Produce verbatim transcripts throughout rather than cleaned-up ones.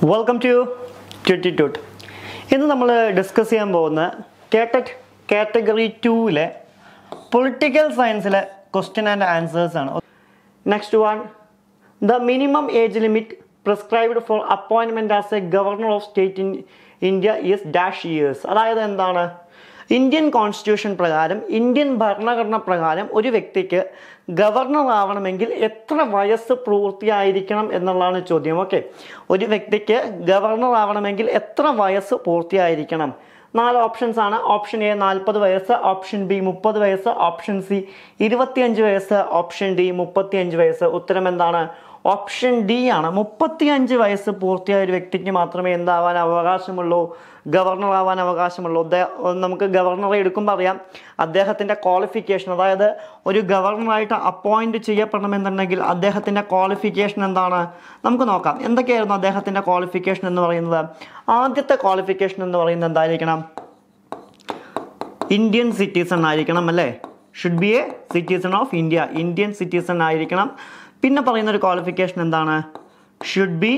Welcome to twenty ട്വറ്റ്. ഇന്ന് നമ്മൾ discuss ചെയ്യാൻ പോകുന്ന കേട്ടറ്റ് കാറ്റഗറി ടൂവിലെ പൊളിറ്റിക്കൽ സയൻസിലെ ക്വസ്റ്റ്യൻ ആൻഡ് ആൻസേഴ്സ് ആണ്. Next one, the minimum age limit prescribed for appointment as a governor of state in India is dash years. അതായത് എന്താണ്, Indian constitution പ്രകാരം, ഇന്ത്യൻ ഭരണഘടന പ്രകാരം ഒരു വ്യക്തിക്ക് ഗവർണർ ആവണമെങ്കിൽ എത്ര വയസ്സ് പൂർത്തിയായിരിക്കണം എന്നുള്ളതാണ് ചോദ്യം. ഓക്കെ, ഒരു വ്യക്തിക്ക് ഗവർണർ ആവണമെങ്കിൽ എത്ര വയസ്സ് പൂർത്തിയായിരിക്കണം? നാല് ഓപ്ഷൻസ് ആണ്. ഓപ്ഷൻ എ നാൽപ്പത് വയസ്സ്, ഓപ്ഷൻ ബി മുപ്പത് വയസ്സ്, ഓപ്ഷൻ സി ഇരുപത്തിയഞ്ച് വയസ്സ്, ഓപ്ഷൻ ഡി മുപ്പത്തിയഞ്ച് വയസ്സ്. ഉത്തരം എന്താണ്? ഓപ്ഷൻ ഡി ആണ്. മുപ്പത്തിയഞ്ച് വയസ്സ് പൂർത്തിയായ ഒരു വ്യക്തിക്ക് മാത്രമേ എന്താവാൻ അവകാശമുള്ളൂ? ഗവർണർ ആവാൻ അവകാശമുള്ളൂ. നമുക്ക് ഗവർണറെ എടുക്കുമ്പോൾ അറിയാം അദ്ദേഹത്തിൻ്റെ ക്വാളിഫിക്കേഷൻ, അതായത് ഒരു ഗവർണറായിട്ട് അപ്പോയിൻറ്റ് ചെയ്യപ്പെടണമെന്നുണ്ടെങ്കിൽ അദ്ദേഹത്തിൻ്റെ ക്വാളിഫിക്കേഷൻ എന്താണ് നമുക്ക് നോക്കാം. എന്തൊക്കെയായിരുന്നു അദ്ദേഹത്തിൻ്റെ ക്വാളിഫിക്കേഷൻ എന്ന് പറയുന്നത്? ആദ്യത്തെ ക്വാളിഫിക്കേഷൻ എന്ന് പറയുന്നത് എന്തായിരിക്കണം? ഇന്ത്യൻ സിറ്റിസൺ ആയിരിക്കണം അല്ലേ? Should be a citizen of India, Indian citizen ആയിരിക്കണം. പിന്നെ പറയുന്നൊരു ക്വാളിഫിക്കേഷൻ എന്താണ്? Should be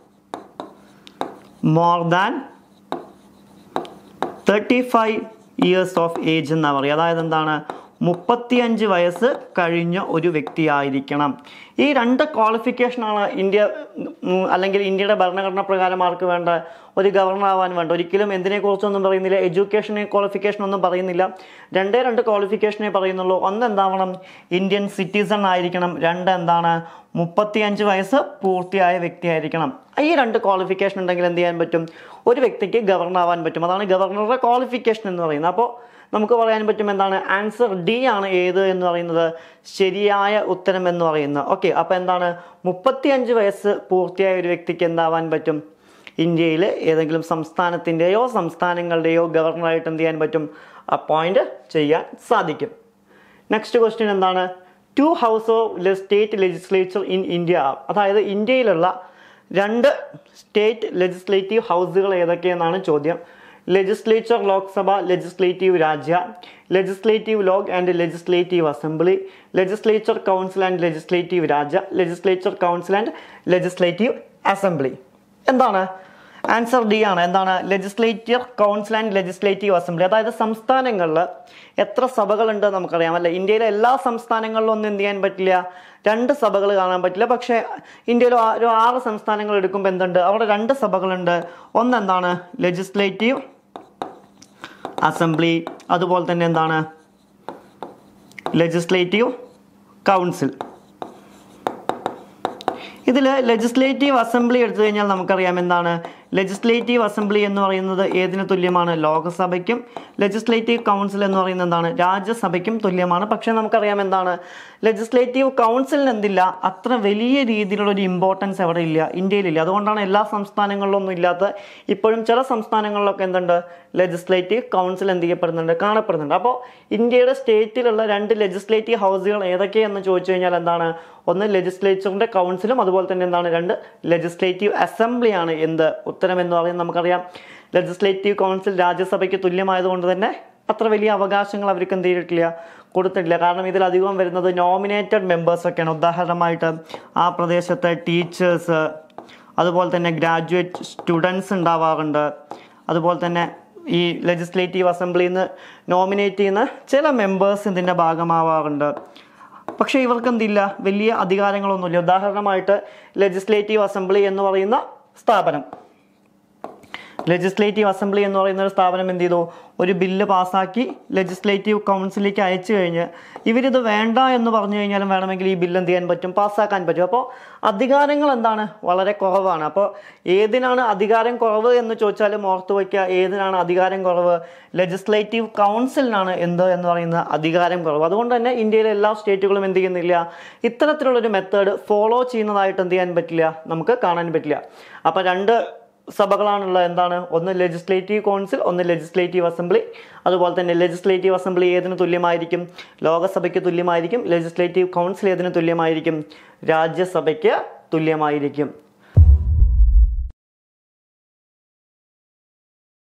more than thirty five years of age എന്നാണ് പറയുക. അതായത് എന്താണ്, മുപ്പത്തിയഞ്ച് വയസ്സ് കഴിഞ്ഞ ഒരു വ്യക്തിയായിരിക്കണം. ഈ രണ്ട് ക്വാളിഫിക്കേഷനാണ് ഇന്ത്യ അല്ലെങ്കിൽ ഇന്ത്യയുടെ ഭരണഘടന പ്രകാരം ആർക്ക് വേണ്ട? ഒരു ഗവർണർ ആവാൻ വേണ്ട. ഒരിക്കലും എന്തിനെക്കുറിച്ചൊന്നും പറയുന്നില്ല, എഡ്യൂക്കേഷനെ ക്വാളിഫിക്കേഷൻ ഒന്നും പറയുന്നില്ല. രണ്ടേ രണ്ട് ക്വാളിഫിക്കേഷനെ പറയുന്നുള്ളൂ. ഒന്ന് എന്താവണം? ഇന്ത്യൻ സിറ്റിസൺ ആയിരിക്കണം. രണ്ട് എന്താണ്? മുപ്പത്തിയഞ്ച് വയസ്സ് പൂർത്തിയായ വ്യക്തിയായിരിക്കണം. ഈ രണ്ട് ക്വാളിഫിക്കേഷൻ ഉണ്ടെങ്കിൽ എന്ത് ചെയ്യാൻ പറ്റും? ഒരു വ്യക്തിക്ക് ഗവർണർ ആവാൻ പറ്റും. അതാണ് ഗവർണറുടെ ക്വാളിഫിക്കേഷൻ എന്ന് പറയുന്നത്. അപ്പോൾ നമുക്ക് പറയാൻ പറ്റും എന്താണ്? ആൻസർ ഡി ആണ് ഏത് എന്ന് പറയുന്നത് ശരിയായ ഉത്തരം എന്ന് പറയുന്നത്. ഓക്കെ, അപ്പോൾ എന്താണ്? മുപ്പത്തിയഞ്ച് വയസ്സ് പൂർത്തിയായ ഒരു വ്യക്തിക്ക് എന്താവാൻ പറ്റും? ഇന്ത്യയിൽ ഏതെങ്കിലും സംസ്ഥാനത്തിൻ്റെയോ സംസ്ഥാനങ്ങളുടെയോ ഗവർണറായിട്ട് എന്ത് ചെയ്യാൻ പറ്റും? അപ്പോയിൻറ്റ് ചെയ്യാൻ സാധിക്കും. നെക്സ്റ്റ് ക്വസ്റ്റ്യൻ എന്താണ്? Two house of state legislature in India. അതായത് ഇന്ത്യയിലുള്ള രണ്ട് സ്റ്റേറ്റ് ലെജിസ്ലേറ്റീവ് ഹൗസുകൾ ഏതൊക്കെയെന്നാണ് ചോദ്യം. Legislature Lok Sabha, legislative Rajya, legislative Lok and legislative assembly, legislature council and legislative Rajya, legislature council and legislative assembly. എന്താണ്? ആൻസർ ഡി ആണ്. എന്താണ്? Legislature council and legislative assembly. അതായത് സംസ്ഥാനങ്ങളിൽ എത്ര സഭകളുണ്ട് നമുക്കറിയാം അല്ലേ? ഇന്ത്യയിലെ എല്ലാ സംസ്ഥാനങ്ങളിലും ഒന്നും എന്ത് ചെയ്യാൻ പറ്റില്ല, രണ്ട് സഭകൾ കാണാൻ പറ്റില്ല. പക്ഷേ ഇന്ത്യയിൽ ഒരു ആറ് സംസ്ഥാനങ്ങൾ എടുക്കുമ്പോൾ എന്തുണ്ട്? അവിടെ രണ്ട് സഭകളുണ്ട്. ഒന്നെന്താണ്? ലെജിസ്ലേറ്റീവ് അസംബ്ലി, അതുപോലെ തന്നെ എന്താണ്? Legislative council. ഇതിൽ ലെജിസ്ലേറ്റീവ് അസംബ്ലി എടുത്തു കഴിഞ്ഞാൽ നമുക്കറിയാം എന്താണ്? ലെജിസ്ലേറ്റീവ് അസംബ്ലി എന്ന് പറയുന്നത് ഏതിന് തുല്യമാണ്? ലോകസഭയ്ക്കും. ലെജിസ്ലേറ്റീവ് കൗൺസിൽ എന്ന് പറയുന്നത് എന്താണ്? രാജ്യസഭയ്ക്കും തുല്യമാണ്. പക്ഷേ നമുക്കറിയാം എന്താണ്? ലെജിസ്ലേറ്റീവ് കൗൺസിലിന് എന്തില്ല, അത്ര വലിയ രീതിയിലുള്ളൊരു ഇമ്പോർട്ടൻസ് എവിടെ ഇല്ല, ഇന്ത്യയിലില്ല. അതുകൊണ്ടാണ് എല്ലാ സംസ്ഥാനങ്ങളിലൊന്നും ഇല്ലാത്ത. ഇപ്പോഴും ചില സംസ്ഥാനങ്ങളിലൊക്കെ എന്തുണ്ട്? ലെജിസ്ലേറ്റീവ് കൗൺസിൽ എന്ത് ചെയ്യപ്പെടുന്നുണ്ട്? കാണപ്പെടുന്നുണ്ട്. അപ്പോൾ ഇന്ത്യയുടെ സ്റ്റേറ്റിലുള്ള രണ്ട് ലെജിസ്ലേറ്റീവ് ഹൗസുകൾ ഏതൊക്കെയെന്ന് ചോദിച്ചു കഴിഞ്ഞാൽ എന്താണ്? ഒന്ന് ലെജിസ്ലേച്ചറിൻ്റെ കൗൺസിലും അതുപോലെ തന്നെ എന്താണ്? രണ്ട് ലെജിസ്ലേറ്റീവ് അസംബ്ലിയാണ്. എന്ത് ഉത്തരം എന്ന് പറയുന്നത് നമുക്കറിയാം. ലെജിസ്ലേറ്റീവ് കൗൺസിൽ രാജ്യസഭയ്ക്ക് തുല്യമായതുകൊണ്ട് തന്നെ അത്ര വലിയ അവകാശങ്ങൾ അവർക്ക് എന്ത് ചെയ്തിട്ടില്ല, കൊടുത്തിട്ടില്ല. കാരണം ഇതിലധികം വരുന്നത് നോമിനേറ്റഡ് മെമ്പേഴ്സൊക്കെയാണ്. ഉദാഹരണമായിട്ട് ആ പ്രദേശത്തെ ടീച്ചേഴ്സ്, അതുപോലെ തന്നെ ഗ്രാജുവേറ്റ് സ്റ്റുഡൻസ് ഉണ്ടാവാറുണ്ട്. അതുപോലെ തന്നെ ഈ ലെജിസ്ലേറ്റീവ് അസംബ്ലിയിൽ നിന്ന് നോമിനേറ്റ് ചെയ്യുന്ന ചില മെമ്പേഴ്സ് ഇതിൻ്റെ ഭാഗമാവാറുണ്ട്. പക്ഷേ ഇവർക്ക് എന്തില്ല, വലിയ അധികാരങ്ങളൊന്നുമില്ല. ഉദാഹരണമായിട്ട് ലെജിസ്ലേറ്റീവ് അസംബ്ലി എന്ന് പറയുന്ന സ്ഥാപനം ലെജിസ്ലേറ്റീവ് അസംബ്ലി എന്ന് പറയുന്ന ഒരു സ്ഥാപനം എന്ത് ചെയ്തു? ഒരു ബില്ല് പാസ്സാക്കി ലെജിസ്ലേറ്റീവ് കൗൺസിലേക്ക് അയച്ചു കഴിഞ്ഞ് ഇവരിത് വേണ്ട എന്ന് പറഞ്ഞു കഴിഞ്ഞാലും വേണമെങ്കിൽ ഈ ബില്ല് എന്ത് ചെയ്യാൻ പറ്റും? പാസ്സാക്കാൻ പറ്റും. അപ്പോൾ അധികാരങ്ങൾ എന്താണ്? വളരെ കുറവാണ്. അപ്പോൾ ഏതിനാണ് അധികാരം കുറവ് എന്ന് ചോദിച്ചാലും ഓർത്ത് വയ്ക്കുക, ഏതിനാണ് അധികാരം കുറവ്? ലെജിസ്ലേറ്റീവ് കൗൺസിലിനാണ് എന്ത് എന്ന് പറയുന്ന അധികാരം കുറവ്. അതുകൊണ്ട് തന്നെ ഇന്ത്യയിലെ എല്ലാ സ്റ്റേറ്റുകളും എന്ത് ചെയ്യുന്നില്ല, ഇത്തരത്തിലുള്ളൊരു മെത്തേഡ് ഫോളോ ചെയ്യുന്നതായിട്ട് എന്ത് ചെയ്യാൻ പറ്റില്ല, നമുക്ക് കാണാൻ പറ്റില്ല. അപ്പോൾ രണ്ട് സഭകളാണുള്ളത്. എന്താണ്? ഒന്ന് ലെജിസ്ലേറ്റീവ് കൗൺസിൽ, ഒന്ന് ലെജിസ്ലേറ്റീവ് അസംബ്ലി. അതുപോലെ തന്നെ ലെജിസ്ലേറ്റീവ് അസംബ്ലി ഏതിന് തുല്യമായിരിക്കും? ലോകസഭയ്ക്ക് തുല്യമായിരിക്കും. ലെജിസ്ലേറ്റീവ് കൗൺസിൽ ഏതിന് തുല്യമായിരിക്കും? രാജ്യസഭയ്ക്ക് തുല്യമായിരിക്കും.